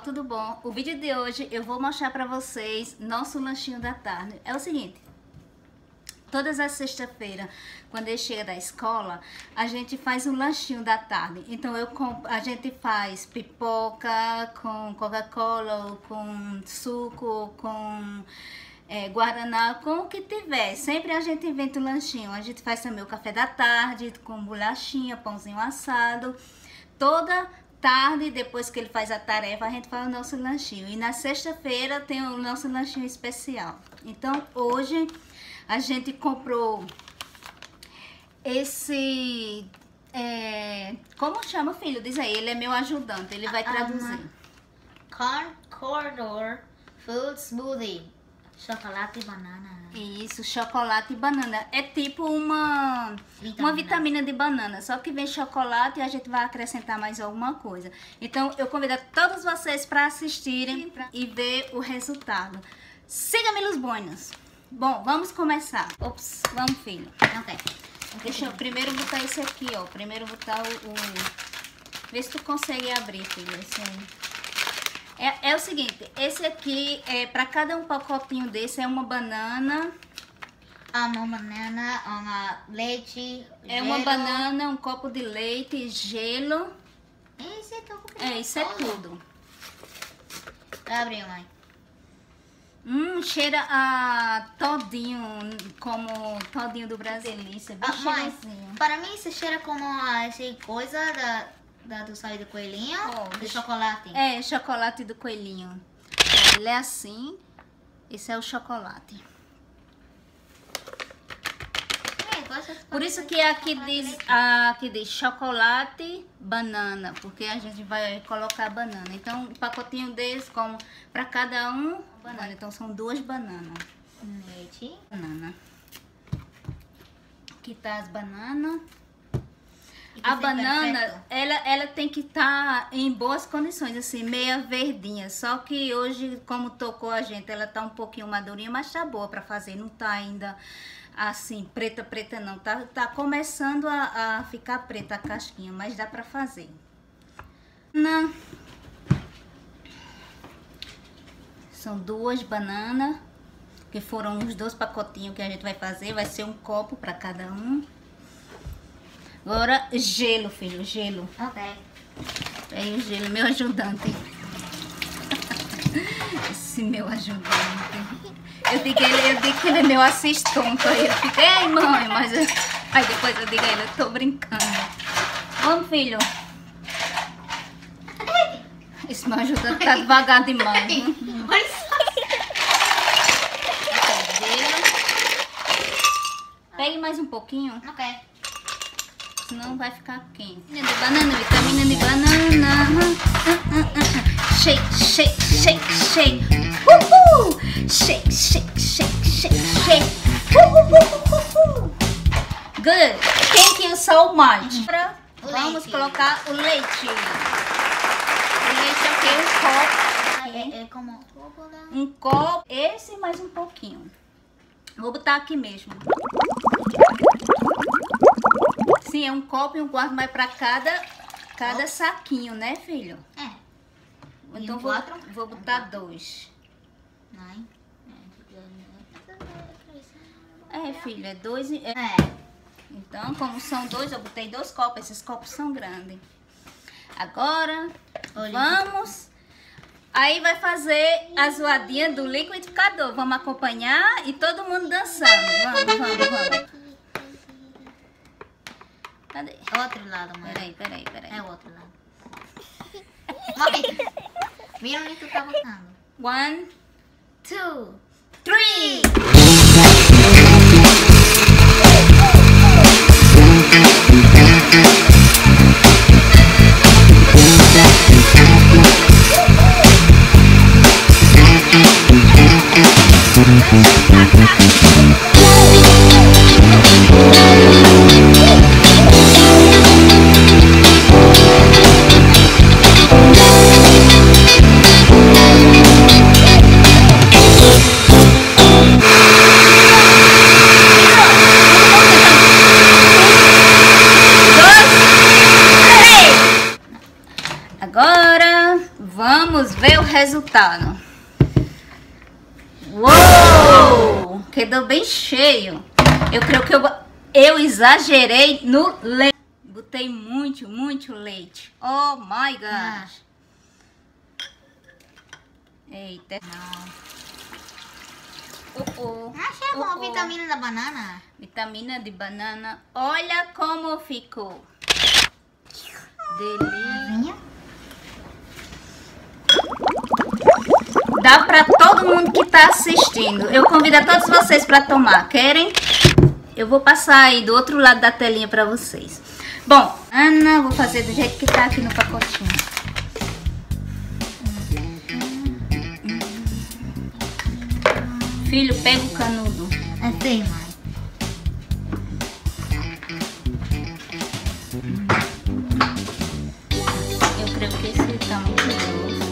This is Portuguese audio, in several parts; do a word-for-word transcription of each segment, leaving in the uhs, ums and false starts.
tudo bom? O vídeo de hoje eu vou mostrar pra vocês nosso lanchinho da tarde. É o seguinte, todas as sexta-feiras, quando ele chega da escola, a gente faz um lanchinho da tarde. Então eu comp... a gente faz pipoca com Coca-Cola, com suco, com é, guaraná, com o que tiver. Sempre a gente inventa um lanchinho. A gente faz também o café da tarde com bolachinha, pãozinho assado. Toda tarde, depois que ele faz a tarefa, a gente faz o nosso lanchinho. E na sexta-feira tem o nosso lanchinho especial. Então hoje a gente comprou esse... É, como chama, filho? Diz aí, ele é meu ajudante, ele vai traduzir. Um, corn Corridor Food Smoothie. Chocolate e banana. Isso, chocolate e banana. É tipo uma vitamina. uma vitamina de banana, só que vem chocolate e a gente vai acrescentar mais alguma coisa. Então eu convido a todos vocês para assistirem e ver o resultado. Siga-me nos boinos. Bom, vamos começar. Ops, vamos, filho. Ok. Deixa eu primeiro botar esse aqui, ó. Primeiro botar o... o... Vê se tu consegue abrir, filho. Esse aí. É, é o seguinte, esse aqui, é para cada um pacotinho desse, é uma banana. Uma banana, uma leite, É gelo. uma banana, um copo de leite, gelo. Esse é tudo. É, isso é tudo. Abre, mãe. Hum, cheira a todinho, como todinho do Brasil. Delícia, bem Ah, mãe, cheirosinho. para mim isso cheira como essa coisa da, da do saio do coelhinho, Oh, de deixa- chocolate. É, chocolate do coelhinho. Ele é assim, esse é o chocolate. É, gosto de Por isso que aqui diz, aqui diz chocolate, banana, porque a gente vai colocar banana. Então, um pacotinho desse, como para cada um, banana. Então, são duas bananas. Leite. Banana. Aqui tá as bananas. E A que banana, perfeito. ela, ela tem que estar em boas condições, assim, meia verdinha. Só que hoje, como tocou a gente, ela tá um pouquinho madurinha, mas tá boa pra fazer. Não tá ainda assim, preta, preta não. Tá, tá começando a, a ficar preta a casquinha, mas dá pra fazer. Não. São duas bananas, que foram os dois pacotinhos que a gente vai fazer. Vai ser um copo pra cada um. Agora, gelo, filho, gelo. Ok. Aí o gelo, meu ajudante. Esse meu ajudante. Eu digo, que ele, eu digo que ele é meu assistente. Aí eu fico, ei, mãe, mas... eu- Aí depois eu digo a ele, eu tô brincando. Vamos, filho. Esse meu ajudante tá devagar demais. Né? Olha só. Esse é gelo. Pegue mais um pouquinho. Ok. Senão vai ficar quente. Vitamina de banana, vitamina de banana. Shake, shake, shake, shake. Uhul! Shake, shake, shake, shake, shake. Uhul! Good. Thank you so much. Agora vamos Leite. colocar o leite. O leite aqui, um copo. É, é como... Um copo. Esse mais um pouquinho. Vou botar aqui mesmo. Sim, é um copo e um quarto, mas para cada, cada saquinho, né, filho? É. E Então um vou, quatro? vou botar dois. Nine. É, filho, é dois. e- é. É. Então, como são dois, eu botei dois copos. Esses copos são grandes. Agora, Olha. vamos. Aí vai fazer a zoadinha do liquidificador. Vamos acompanhar e todo mundo dançando. Vamos, vamos, vamos. Cadê? Outro lado, mãe. Peraí, peraí, peraí. É o outro lado. Mãe. Vira onde tu tá botando. One, Two. three. Agora vamos ver o resultado. Uou! Quedou bem cheio. Eu creio que eu, eu exagerei no leite. Botei muito, muito leite. Oh my gosh. Ah. Eita. Oh, oh. Achei Oh, bom a oh. vitamina da banana. Vitamina de banana. Olha como ficou. Delícia. Dá para todo mundo que tá assistindo. Eu convido a todos vocês para tomar. Querem? Eu vou passar aí do outro lado da telinha para vocês. Bom, Ana, vou fazer do jeito que tá aqui no pacotinho. Filho, pega o canudo. Assim, mãe. Eu creio que esse tá muito grosso.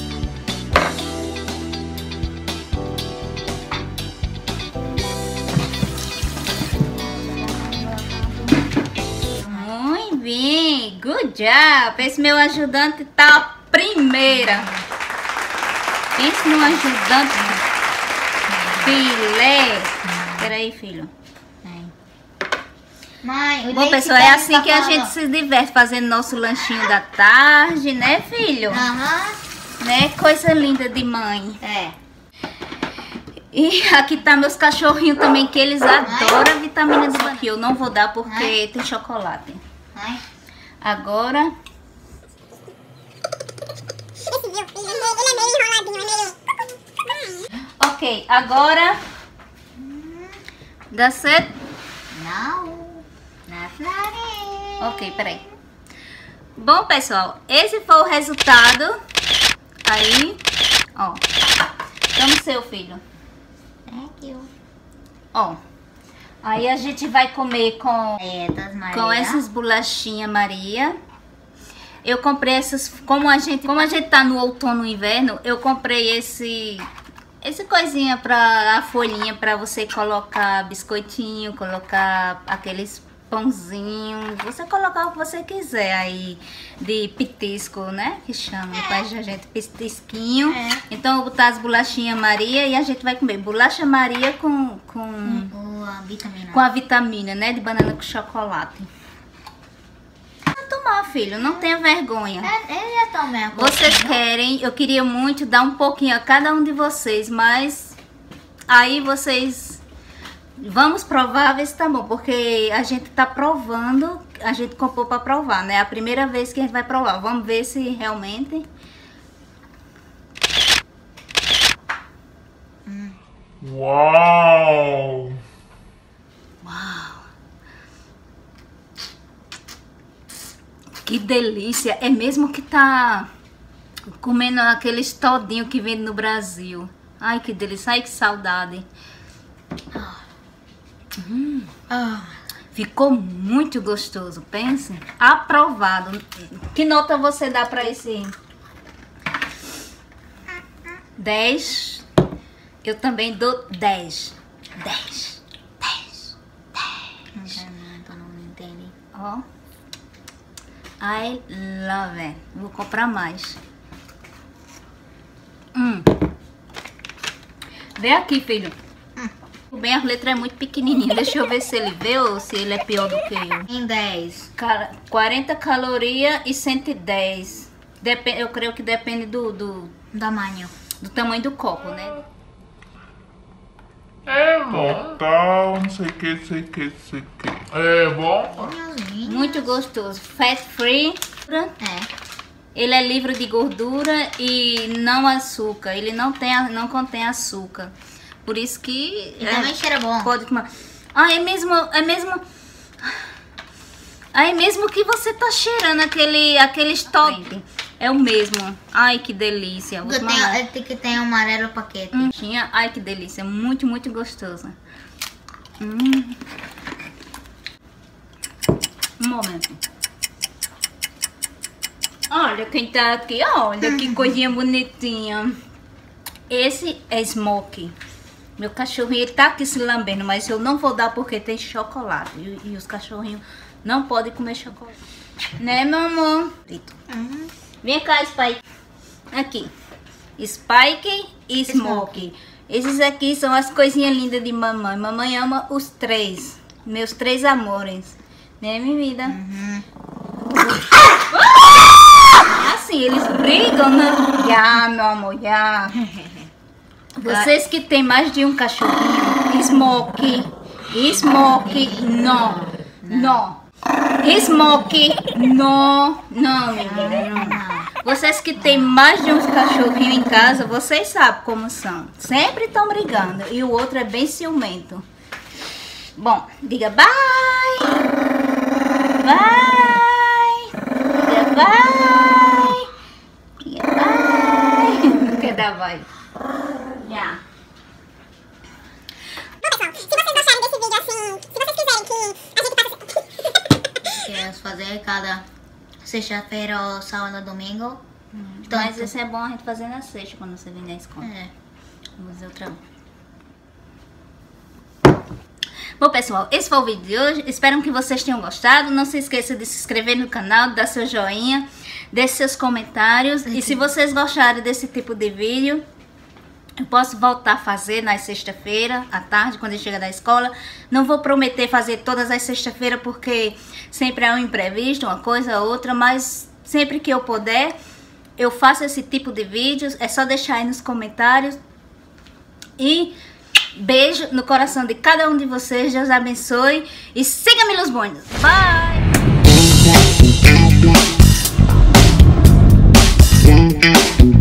Muito bem, good job. Esse meu ajudante tá a primeira. Pense no ajudante filé. Peraí, filho. Mãe, o Bom, leite pessoal, é deve assim tá que a falando. gente se diverte fazendo nosso lanchinho da tarde, né, filho? Aham. Né? Coisa linda de mãe. É. E aqui tá meus cachorrinhos também, que eles adoram a vitamina D. Que eu não vou dar porque tem chocolate. Mãe. Agora... Esse meu filho, ele é meio enroladinho, é meio... Ok, agora... Dá certo? Não. Na floresta. Ok, peraí. Bom, pessoal, esse foi o resultado. Aí, ó. Toma o seu, filho. Thank you. Ó. Aí a gente vai comer com, É, das Maria. com essas bolachinhas Maria. Eu comprei essas, como a gente, como a gente tá no outono e inverno, eu comprei esse esse coisinha pra a folhinha pra você colocar biscoitinho, colocar aqueles pãozinho, você colocar o que você quiser aí de petisco, né? Que chama, É. faz a gente petisquinho. É. Então eu vou botar as bolachinhas Maria e a gente vai comer bolacha Maria com com Com a vitamina. com a vitamina, né, de banana com chocolate. Vou tomar, filho, não tenha vergonha. É, ele já tomou a Vocês pouquinho. querem, eu queria muito dar um pouquinho a cada um de vocês, mas aí vocês vamos provar, ver se tá bom, porque a gente tá provando, a gente comprou pra provar, né? É a primeira vez que a gente vai provar. Vamos ver se realmente... Uau! Que delícia! É mesmo que tá comendo aqueles todinho que vende no Brasil. Ai, que delícia! Ai, que saudade! Ah, Ficou muito gostoso, pense. Aprovado. Que nota você dá pra esse? dez. Eu também dou dez. dez. dez. não quero não, então não entendi. Ó. I love it. Vou comprar mais. Hum. Vem aqui, filho. Bem, a letra é muito pequenininha. Deixa eu ver se ele vê ou se ele é pior do que eu. Em dez. Cara, quarenta calorias e cento e dez. Dep- eu creio que depende do, do, Tamanho. do tamanho do copo, né? É bom. Tal, não sei o que, sei o que, sei o que. É bom? Minhazinha. Muito gostoso. Fat free. É. Ele é livre de gordura e não açúcar. Ele não, tem, a- não contém açúcar. Por isso que... E também cheira bom. Pode tomar. Ah, é mesmo... É mesmo... Aí mesmo que você tá cheirando aquele, aquele stop. É o mesmo. Ai, que delícia. Vou Que tomar tem, mais. é, tem que tem amarelo paquete. Hum, tinha. Ai, que delícia. Muito, muito gostosa. Hum. Um momento. Olha quem tá aqui. Olha que coisinha bonitinha. Esse é Smoke. Meu cachorrinho, ele tá aqui se lambendo, mas eu não vou dar porque tem chocolate. E, e os cachorrinhos não podem comer chocolate. Né, meu amor? Uhum. Vem cá, Spy. Aqui. Spike e Smoke. Esses aqui são as coisinhas lindas de mamãe. Mamãe ama os três. Meus três amores. Né, minha vida? Uhum. Assim, eles brigam, né? Já, meu amor, já. Vocês que tem mais de um cachorrinho, Smoke, Smoke, não, não. Smoke, não, não, menina, não. Vocês que tem mais de um cachorrinho em casa, vocês sabem como são. Sempre estão brigando e o outro é bem ciumento. Bom, diga bye. Bye. Diga bye. Diga bye. Não quer dar bye. Já. Bom, pessoal, se vocês gostaram desse vídeo assim, se vocês quiserem que a gente faça... Queremos fazer cada sexta-feira ou sábado ou domingo. Hum, Tanto. mas isso é bom a gente fazer na sexta quando você vem na escola. É. Vou fazer outra. Bom, pessoal, esse foi o vídeo de hoje. Espero que vocês tenham gostado. Não se esqueça de se inscrever no canal, dar seu joinha, deixe seus comentários. Uhum. E se vocês gostaram desse tipo de vídeo, eu posso voltar a fazer na sexta-feira, à tarde, quando ele chega da escola. Não vou prometer fazer todas as sextas-feiras, porque sempre é um imprevisto, uma coisa ou outra. Mas sempre que eu puder, eu faço esse tipo de vídeos. É só deixar aí nos comentários. E beijo no coração de cada um de vocês. Deus abençoe. E siga-me nos bondes. Bye!